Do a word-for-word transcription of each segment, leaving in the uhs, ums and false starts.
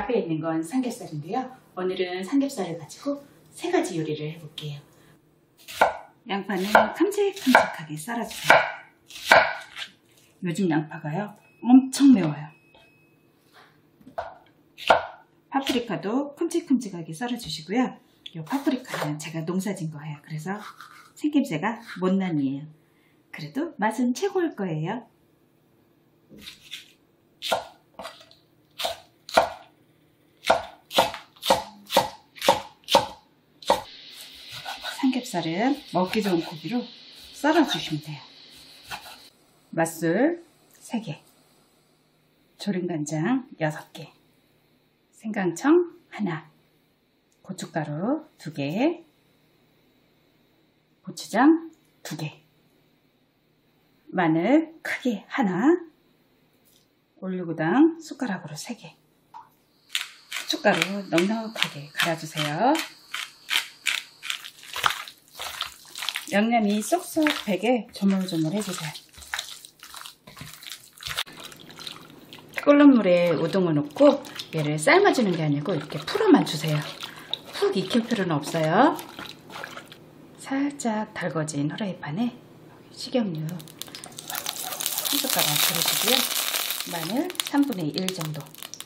앞에 있는 건 삼겹살인데요. 오늘은 삼겹살을 가지고 세 가지 요리를 해볼게요. 양파는 큼직큼직하게 썰어주세요. 요즘 양파가요 엄청 매워요. 파프리카도 큼직큼직하게 썰어주시고요. 이 파프리카는 제가 농사진 거예요. 그래서 생김새가 못난이에요. 그래도 맛은 최고일 거예요. 삼겹살은 먹기 좋은 고기로 썰어주시면 돼요. 맛술 세 개, 조림간장 여섯 개, 생강청 하나, 고춧가루 두 개, 고추장 두 개, 마늘 크게 하나, 올리고당 숟가락으로 세 개, 고춧가루 넉넉하게 갈아주세요. 양념이 쏙쏙 배게 조물조물 해주세요. 끓는 물에 우동을 넣고 얘를 삶아주는 게 아니고 이렇게 풀어만 주세요. 푹 익힐 필요는 없어요. 살짝 달궈진 후라이팬에 식용유 한 숟가락 두르시고요. 마늘 삼분의 일 정도,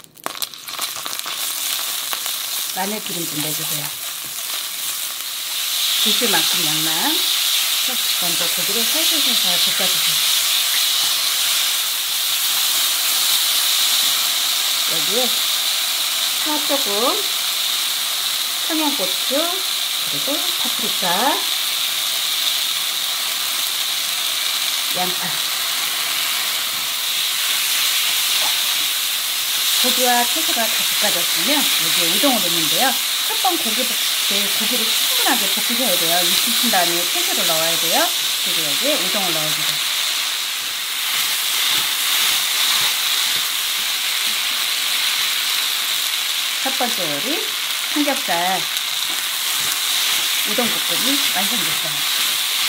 마늘 기름 좀 내주세요. 드실 만큼 양만. 먼저 고기를 살살살살 볶아주세요. 여기에 파 조금, 청양고추, 그리고 파프리카, 양파, 고기와 채소가 다 볶아졌으면 여기에 우동을 넣는데요. 첫 번 고기 볶을 때 고기를 충분하게 볶으셔야 돼요. 익히신 다음에 채소를 넣어야 돼요. 그리고 여기에 우동을 넣어주세요. 첫 번째 요리 삼겹살 우동볶음이 완성됐어요.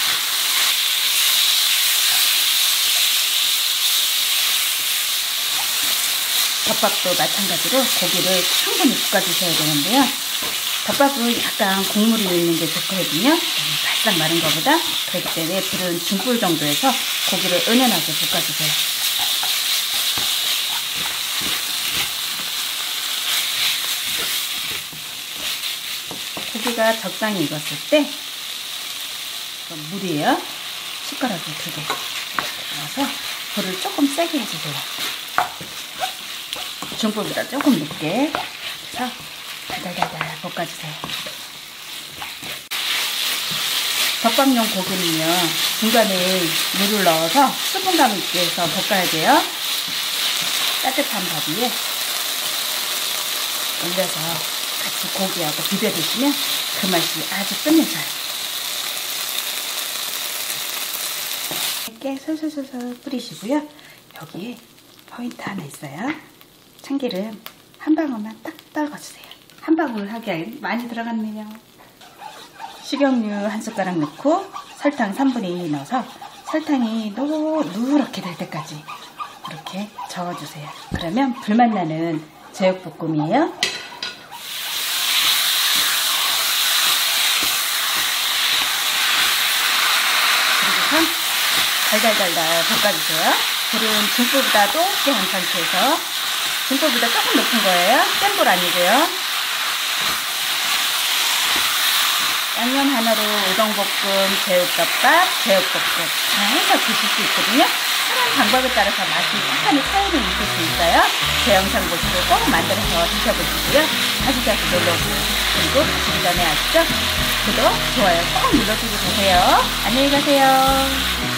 덮밥도 마찬가지로 고기를 충분히 볶아주셔야 되는데요. 덮밥은 약간 국물이 있는 게 좋거든요. 바싹 마른 것보다. 그렇기 때문에 불은 중불 정도에서 고기를 은은하게 볶아주세요. 고기가 적당히 익었을 때 물이에요. 숟가락을 두 개 넣어서 불을 조금 세게 해주세요. 중불보다 조금 늦게 해서 달달달달 볶아주세요. 덮밥용 고기는요 중간에 물을 넣어서 수분감 있게 해서 볶아야 돼요. 따뜻한 밥 위에 올려서 같이 고기하고 비벼 드시면 그 맛이 아주 끝내줘요. 이렇게 솔솔솔솔 뿌리시고요. 여기에 포인트 하나 있어요. 참기름 한 방울만 딱 떨궈주세요. 한 방울 하기엔 많이 들어갔네요. 식용유 한 숟가락 넣고 설탕 삼분의 이 넣어서 설탕이 노, 누렇게 될 때까지 이렇게 저어주세요. 그러면 불맛 나는 제육볶음이에요. 그리고선 달달달달 볶아주세요. 불은 중불보다 높게 한 상태에서, 중불보다 조금 높은 거예요. 센 불 아니고요. 양념 하나로 우동볶음, 제육덮밥, 제육볶음 다 해서 드실 수 있거든요. 하는 방법에 따라서 맛이 약간의 차이는 있을 수 있어요. 제 영상 보시고 꼭 만들어서 드셔보시고요. 자주 자주 놀러오세요. 그리고 드시기 전에 아시죠? 구독, 좋아요 꼭 눌러주고 계세요. 안녕히 가세요.